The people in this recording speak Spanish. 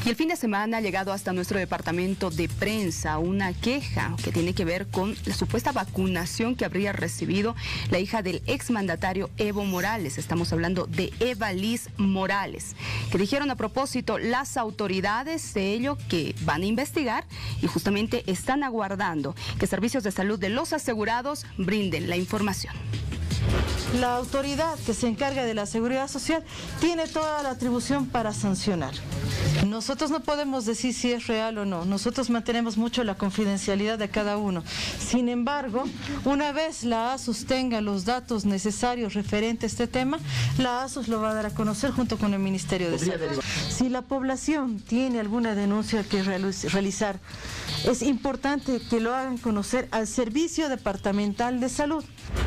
Y el fin de semana ha llegado hasta nuestro departamento de prensa una queja que tiene que ver con la supuesta vacunación que habría recibido la hija del exmandatario Evo Morales. Estamos hablando de Eva Liz Morales, que dijeron a propósito las autoridades de ello que van a investigar y justamente están aguardando que servicios de salud de los asegurados brinden la información. La autoridad que se encarga de la seguridad social tiene toda la atribución para sancionar. Nosotros no podemos decir si es real o no, nosotros mantenemos mucho la confidencialidad de cada uno. Sin embargo, una vez la ASUS tenga los datos necesarios referentes a este tema, la ASUS lo va a dar a conocer junto con el Ministerio de Salud. Si la población tiene alguna denuncia que realizar, es importante que lo hagan conocer al Servicio Departamental de Salud.